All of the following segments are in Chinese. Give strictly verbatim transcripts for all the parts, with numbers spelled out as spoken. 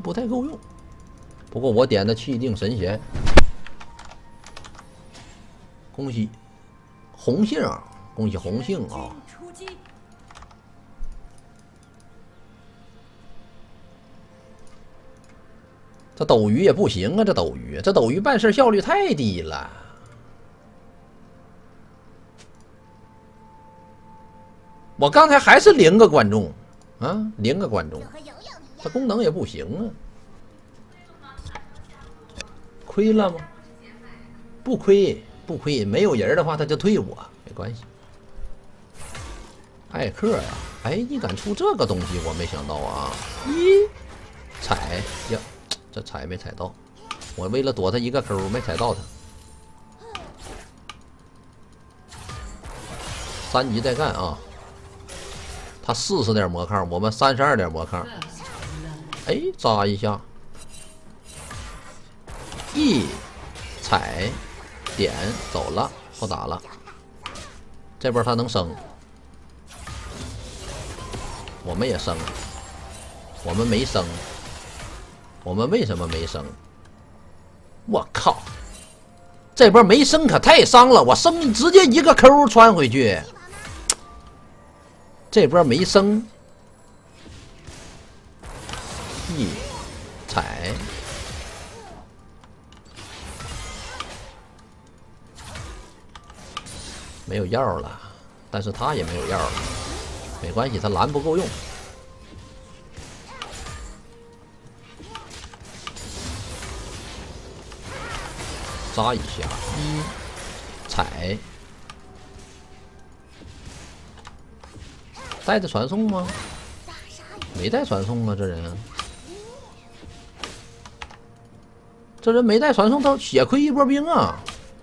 不太够用。不过我点的气定神闲，恭喜红杏，恭喜红杏啊！这斗鱼也不行啊，这斗鱼，这斗鱼办事效率太低了。我刚才还是零个观众啊，零个观众，这功能也不行啊。亏了吗？不亏，不亏。没有人的话，他就退我，没关系。艾克呀、啊，哎，你敢出这个东西，我没想到啊！咦，踩呀，这踩没踩到？我为了躲他一个抠，没踩到他。三级再干啊！他四十点魔抗，我们三十二点魔抗。哎，扎一下。一踩点走了，不打了。这波他能升，我们也升，我们没升。我们为什么没升？我靠！这波没升可太伤了，我升直接一个扣穿回去。这波没升，一踩。没有药了，但是他也没有药了，没关系，他蓝不够用。扎一下，一踩，带着传送吗？没带传送啊，这人，这人没带传送，他血亏一波兵啊！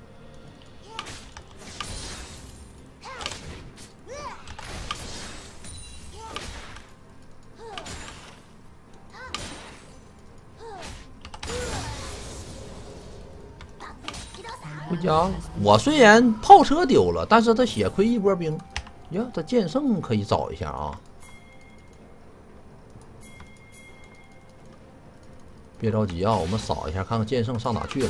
回家，我虽然炮车丢了，但是他血亏一波兵。呀，这剑圣可以找一下啊！别着急啊，我们扫一下，看看剑圣上哪去了。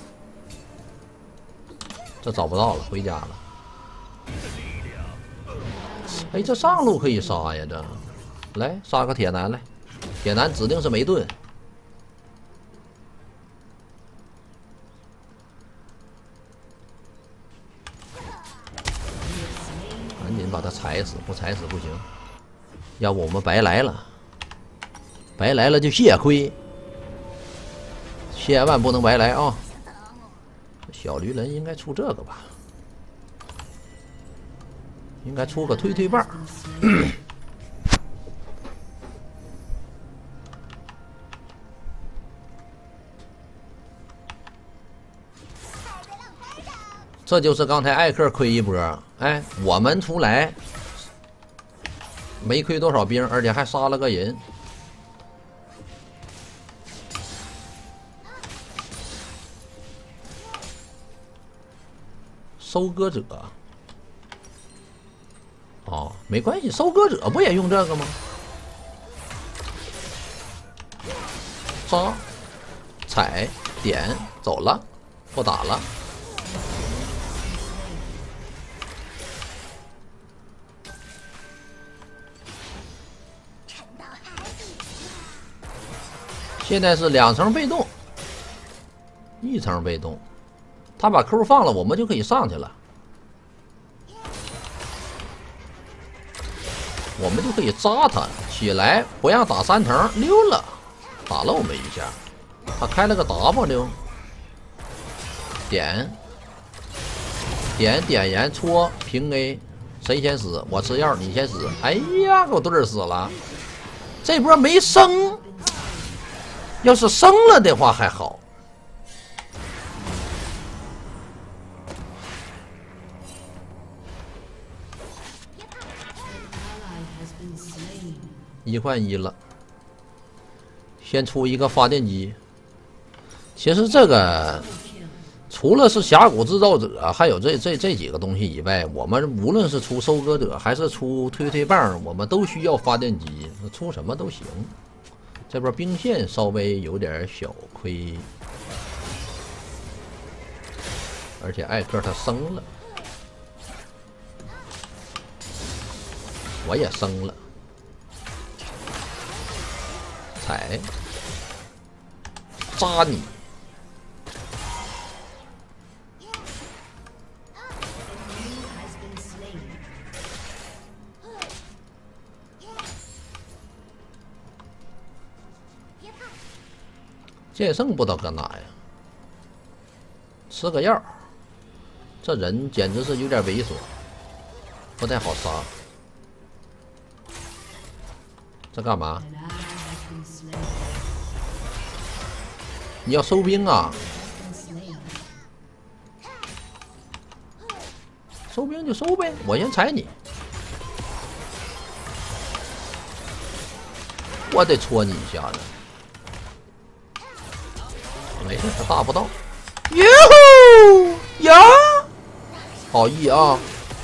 这找不到了，回家了。哎，这上路可以杀呀！这，来杀个铁男来，铁男指定是没盾。赶紧把他踩死，不踩死不行。要不我们白来了，白来了就血亏，千万不能白来啊！小驴人应该出这个吧？应该出个推推棒。这就是刚才艾克亏一波，哎，我们出来没亏多少兵，而且还杀了个人。收割者，哦，没关系，收割者不也用这个吗？杀，踩，点，走了，不打了。现在是两层被动，一层被动。他把扣放了，我们就可以上去了。我们就可以扎他起来，不让打三层，溜了，打了我们一下。他开了个 W， 点点点燃戳平 A， 谁先死？我吃药，你先死。哎呀，给我对死了！这波没升。要是升了的话还好，一换一了。先出一个发电机。其实这个除了是峡谷制造者，还有这这这几个东西以外，我们无论是出收割者还是出推推棒，我们都需要发电机，出什么都行。 这边兵线稍微有点小亏，而且艾克他升了，我也升了，踩，扎你！剑圣不知道干哪呀？吃个药，这人简直是有点猥琐，不太好杀。这干嘛？你要收兵啊？收兵就收呗，我先踩你，我得戳你一下子。没事，他打不到。哟吼呀！好意啊！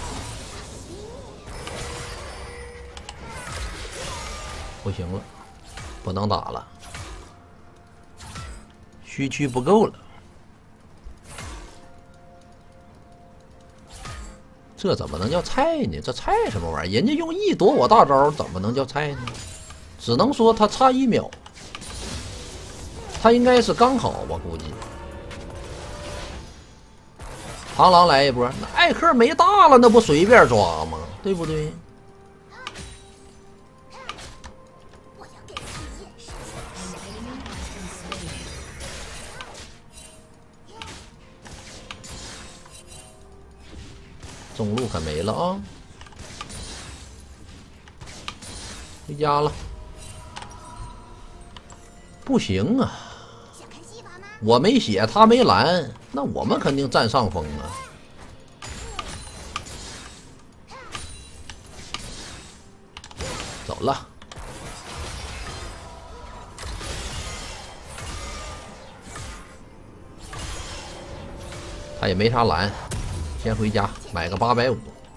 不行了，不能打了，虚区不够了。这怎么能叫菜呢？这菜什么玩意儿？人家用一躲我大招，怎么能叫菜呢？只能说他差一秒。他应该是刚好，我估计。螳螂来一波，那艾克没大了，那不随便抓吗？对不对？中路可没了啊！回家了。不行啊！我没血，他没蓝，那我们肯定占上风啊！走了，他也没啥蓝，先回家买个八百五。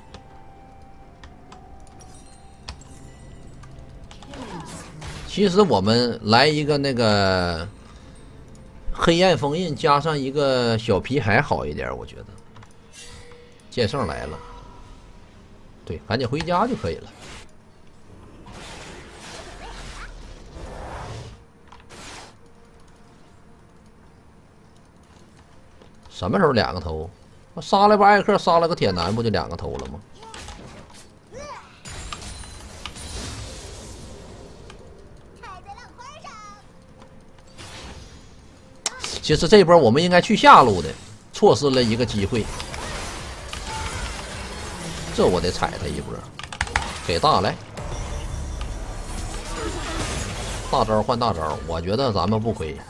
其实我们来一个那个。黑暗封印加上一个小皮还好一点，我觉得。剑圣来了，对，赶紧回家就可以了。什么时候两个头？我杀了把艾克，杀了个铁男，不就两个头了吗？其实这波我们应该去下路的，错失了一个机会。这我得踩他一波，给大来，大招换大招，我觉得咱们不亏。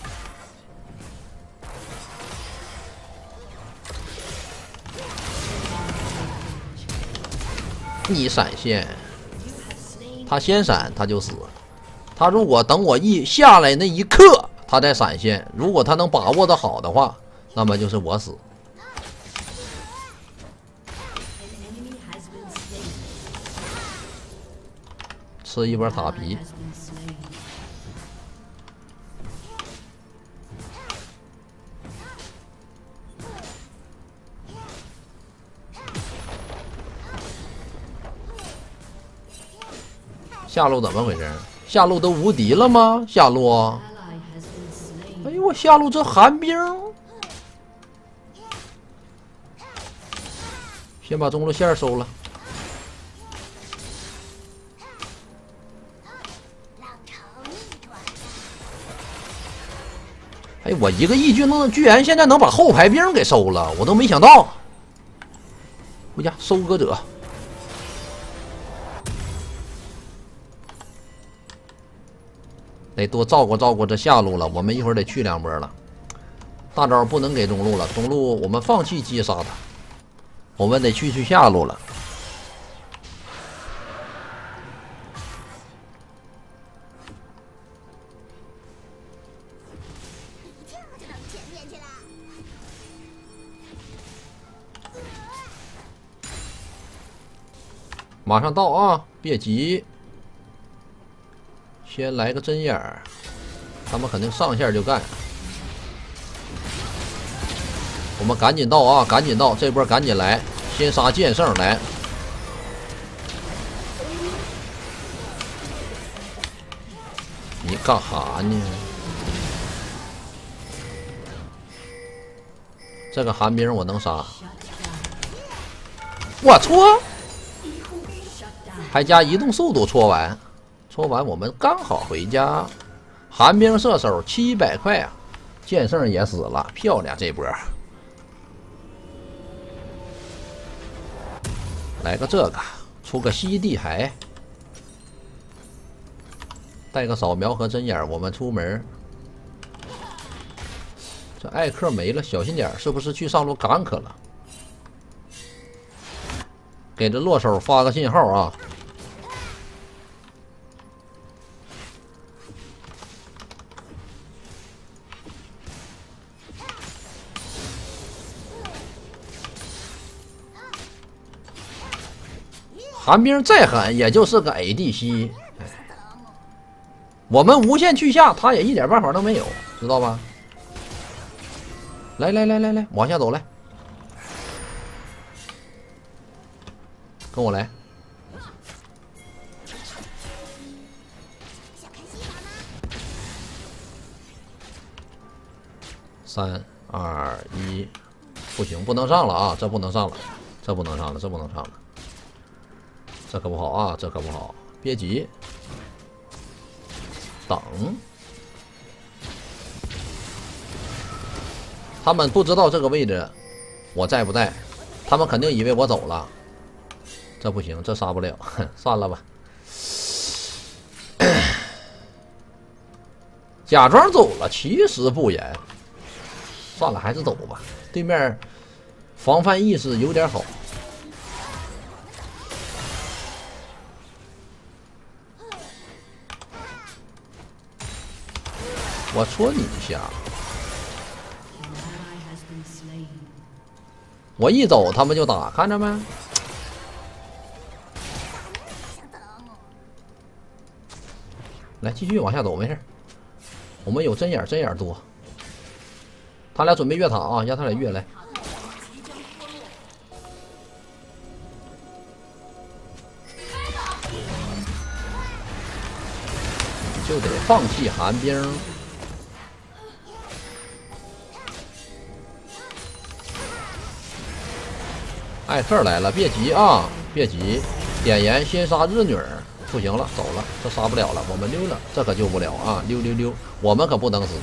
你闪现，他先闪他就死，他如果等我一下来那一刻。他在闪现，如果他能把握的好的话，那么就是我死。吃一波塔皮，下路怎么回事？下路都无敌了吗？下路？哎呦，我下路这寒冰，先把中路线收了。哎，我一个义军能居然现在能把后排兵给收了，我都没想到。回家收割者。得多照顾照顾这下路了，我们一会儿得去两波了。大招不能给中路了，中路我们放弃击杀他，我们得去去下路了。马上到啊，别急。 先来个针眼儿，他们肯定上线就干。我们赶紧到啊，赶紧到，这波赶紧来，先杀剑圣来。你干哈呢？这个寒冰我能杀，我戳，还加移动速度戳完，戳完我们刚好回家。寒冰射手七百块啊，剑圣也死了，漂亮这波。来个这个，出个吸地海，带个扫描和针眼，我们出门。这艾克没了，小心点，是不是去上路gank了？给这落手发个信号啊！寒冰再狠，也就是个 A D C， 哎，我们无限去下，他也一点办法都没有，知道吧？来来来来来，往下走来，跟我来。三二一，不行，不能上了啊！这不能上了，这不能上了，这不能上了，这可不好啊！这可不好，别急，等。他们不知道这个位置我在不在，他们肯定以为我走了，这不行，这杀不了，算了吧。假装走了，其实不严，算了，还是走吧。对面防范意识有点好。我戳你一下。我一走，他们就打，看着没？来，继续往下走，没事。我们有针眼，针眼多。他俩准备越塔啊，让他俩越来。就得放弃寒冰。艾克来了，别急啊，别急，点燃先杀日女儿，不行了，走了，这杀不了了，我们溜了，这可救不了啊，溜溜溜，我们可不能死。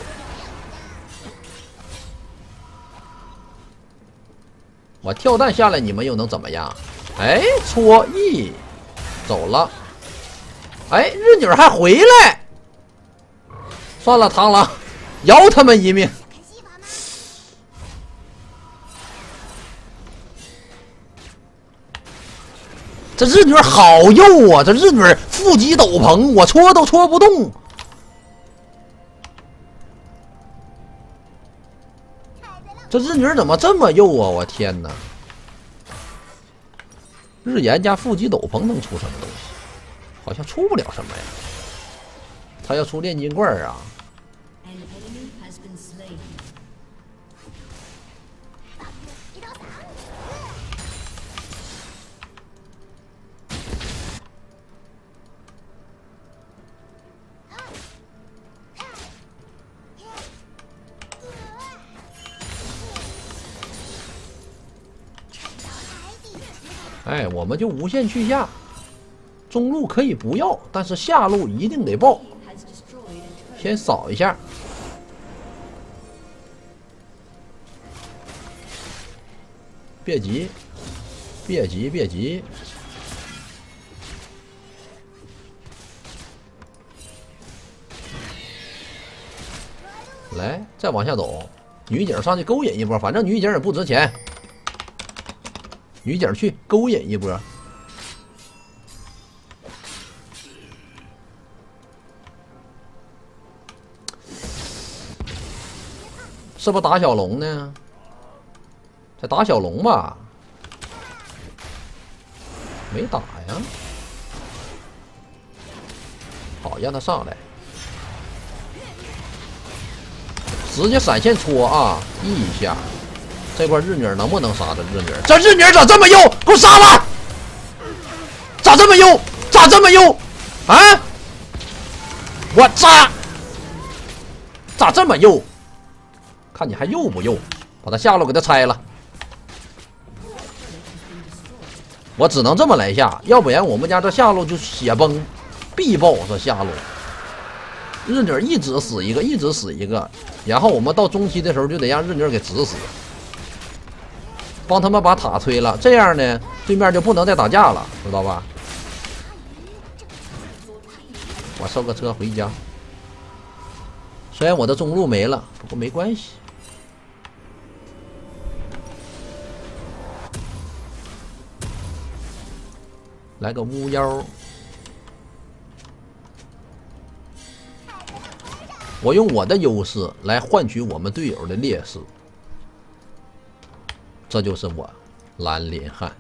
我跳弹下来，你们又能怎么样？哎，戳 E， 走了。哎，日女儿还回来，算了，螳螂，饶他们一命。这日女好幼啊！这日女腹肌斗篷，我戳都戳不动。这日女怎么这么幼啊！我天哪！日炎加腹肌斗篷能出什么东西？好像出不了什么呀。他要出炼金罐啊！哎，我们就无限去下，中路可以不要，但是下路一定得爆。先扫一下，别急，别急，别急。来，再往下走，女警上去勾引一波，反正女警也不值钱。女警去勾引一波，是不是打小龙呢？在打小龙吧？没打呀。 好，让他上来，直接闪现戳啊，E一下。这块日女能不能杀这日女？这日女咋这么优？给我杀了！咋这么优？咋这么优？啊！我炸！咋这么优？看你还幼不幼？把他下路给他拆了。我只能这么来下，要不然我们家这下路就血崩，必爆这下路。日女一直死一个，一直死一个，然后我们到中期的时候就得让日女给直死。帮他们把塔推了，这样呢，对面就不能再打架了，知道吧？我收个车回家。虽然我的中路没了，不过没关系。来个巫妖，我用我的优势来换取我们队友的劣势。这就是我，蓝林汉。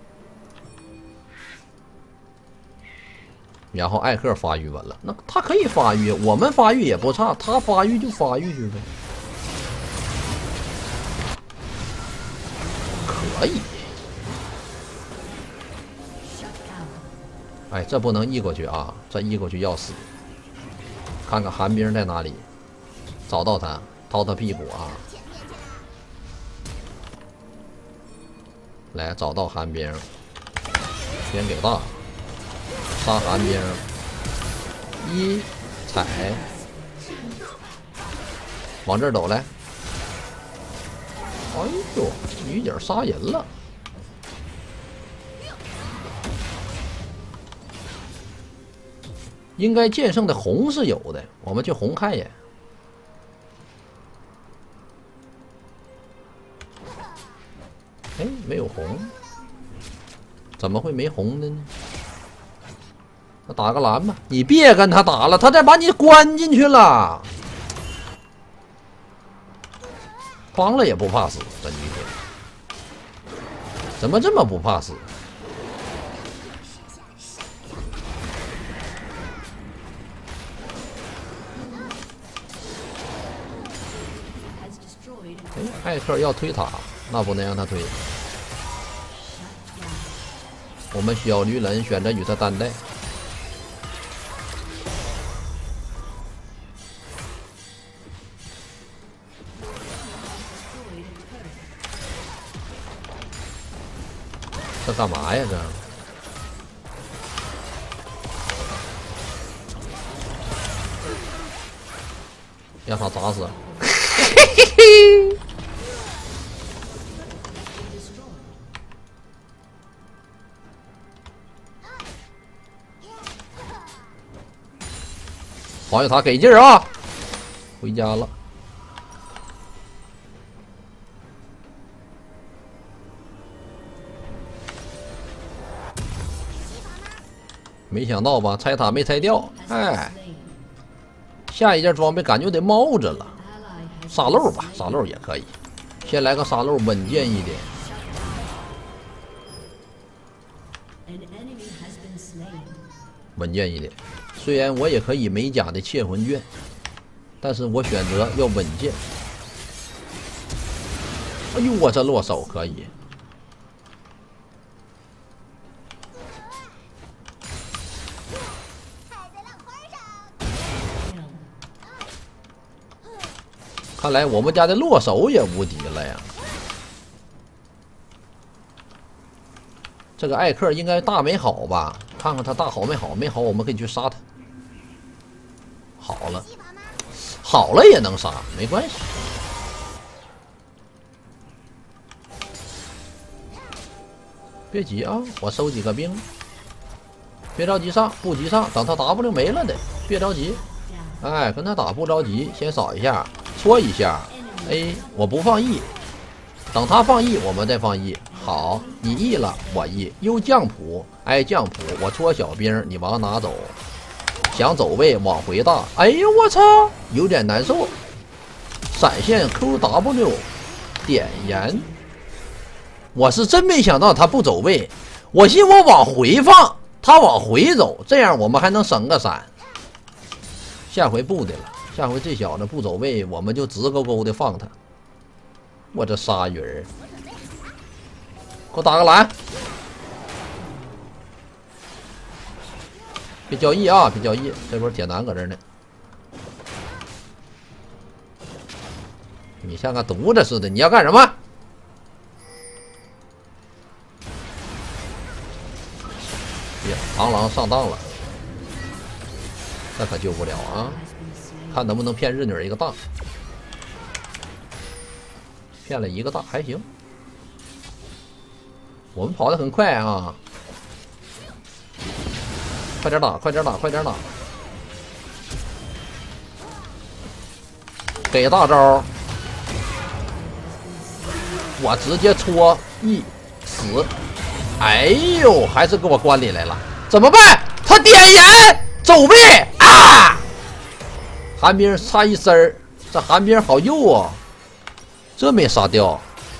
然后艾克发育完了，那他可以发育，我们发育也不差，他发育就发育去呗。可以。哎，这不能移过去啊！这移过去要死。看看寒冰在哪里，找到他，掏他屁股啊！来，找到寒冰，先给大，杀寒冰，一踩，往这儿走来。哎呦，女警杀人了！应该剑圣的红是有的，我们去红看一眼。哎，没有红，怎么会没红的呢？那打个蓝吧，你别跟他打了，他再把你关进去了。帮了也不怕死，这女的怎么这么不怕死？哎，艾克要推塔，那不能让他推。我们小驴人选择与他单带。这干嘛呀？这让他砸死！嘿嘿嘿。黄小塔给劲儿啊！回家了。没想到吧，拆塔没拆掉，哎，下一件装备感觉得冒着了，沙漏吧，沙漏也可以，先来个沙漏稳健一点。稳健一点，虽然我也可以美甲的窃魂卷，但是我选择要稳健。哎呦，我这落手可以。看来我们家的落手也无敌了呀！这个艾克应该大没好吧？看看他大好没好，没好我们可以去杀他。好了，好了也能杀，没关系。别急啊，我收几个兵，别着急上，不急上，等他 W 没了的，别着急。哎，跟他打不着急，先扫一下。戳一下 ，A， 我不放 E， 等他放 E， 我们再放 E。好，你 E 了，我 E。U 降谱，哎降谱，我戳小兵，你往哪走？想走位往回大。哎呦我操，有点难受。闪现 Q W， 点燃。我是真没想到他不走位，我寻我往回放，他往回走，这样我们还能省个闪。 下回不的了，下回这小子不走位，我们就直勾勾的放他。我这鲨鱼儿，给我打个蓝，别交易啊，别交易，这波铁男搁这儿呢。你像个犊子似的，你要干什么？呀，螳螂上当了，这可救不了啊！看能不能骗日女一个大，骗了一个大还行。我们跑得很快啊！快点打，快点打，快点打！给大招！我直接戳一死！哎呦，还是给我关里来了，怎么办？他点烟走位啊！寒冰差一身儿，这寒冰好幼啊，这没杀掉。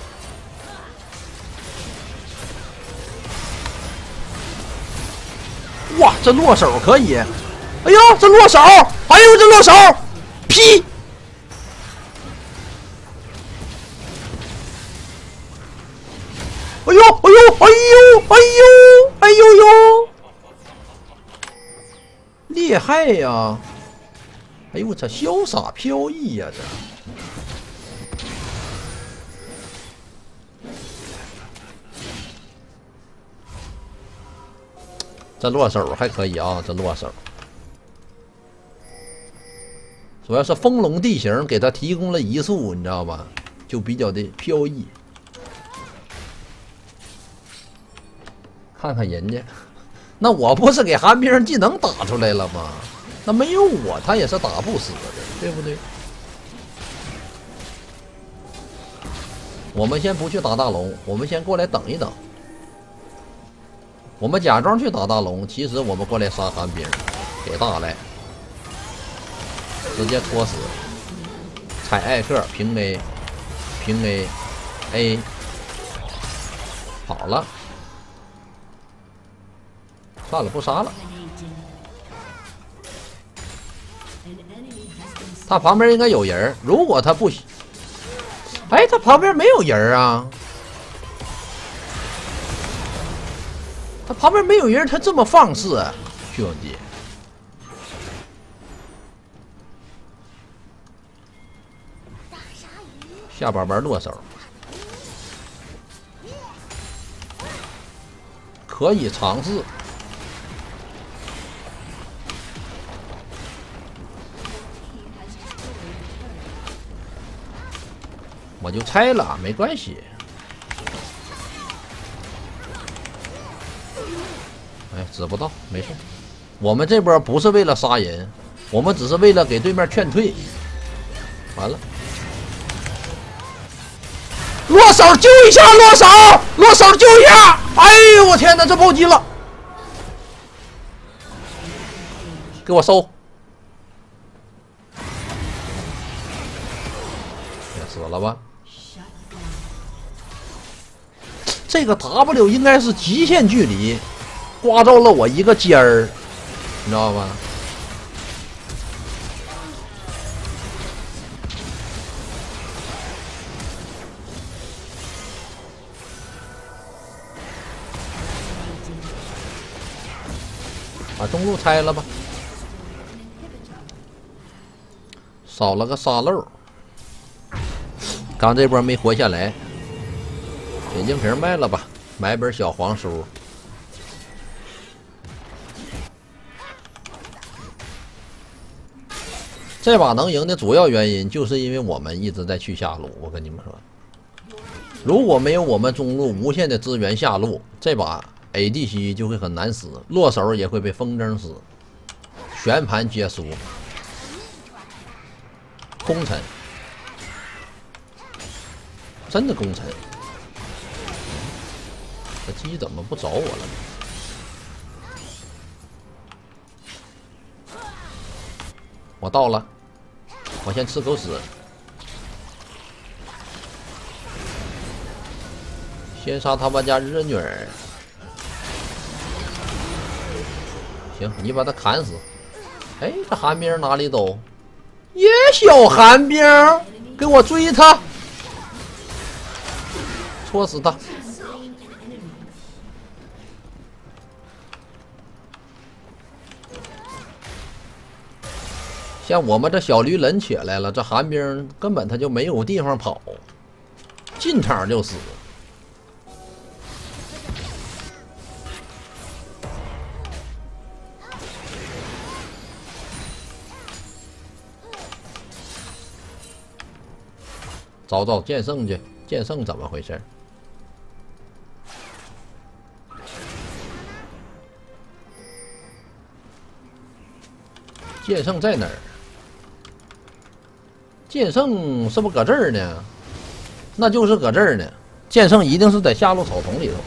哇，这落手可以！哎呦，这落手！哎呦，这落手！劈！哎呦，哎呦，哎呦，哎呦，哎呦呦！厉害呀！哎呦我操，潇洒飘逸呀！这这落手还可以啊，这落手。主要是丰隆地形给他提供了移速，你知道吧？就比较的飘逸。看看人家，那我不是给寒冰技能打出来了吗？那没有我，他也是打不死的，对不对？我们先不去打大龙，我们先过来等一等。我们假装去打大龙，其实我们过来杀寒冰，给大来，直接戳死。踩艾克平 A， 平 A A 好了。算了，不杀了。他旁边应该有人，如果他不，哎，他旁边没有人啊。他旁边没有人，他这么放肆，啊，兄弟。下板板落手，可以尝试。我就拆了，没关系。哎，指不到，没事。我们这波不是为了杀人，我们只是为了给对面劝退。完了，落手救一下，落手，落手救一下！哎呦，我天哪，这暴击了！给我收！也死了吧？这个 W 应该是极限距离，刮着了我一个尖儿，你知道吧？把中路拆了吧，少了个沙漏。刚这波没活下来。眼镜瓶卖了吧，买本小黄书。这把能赢的主要原因，就是因为我们一直在去下路。我跟你们说，如果没有我们中路无限的支援下路，这把 A D C 就会很难死，落手也会被风筝死，全盘皆输。功臣，真的功臣。这鸡怎么不找我了？我到了，我先吃狗屎，先杀他们家日女儿。行，你把他砍死。 哎，这寒冰哪里走？野小寒冰，给我追他，戳死他！像我们这小驴人起来了，这寒冰根本他就没有地方跑，进场就死。找找剑圣去，剑圣怎么回事？剑圣在哪儿？剑圣是不是搁这儿呢？那就是搁这儿呢。剑圣一定是在下路草丛里头。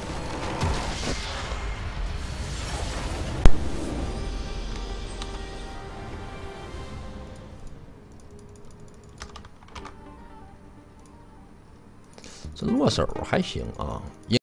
这落手还行啊。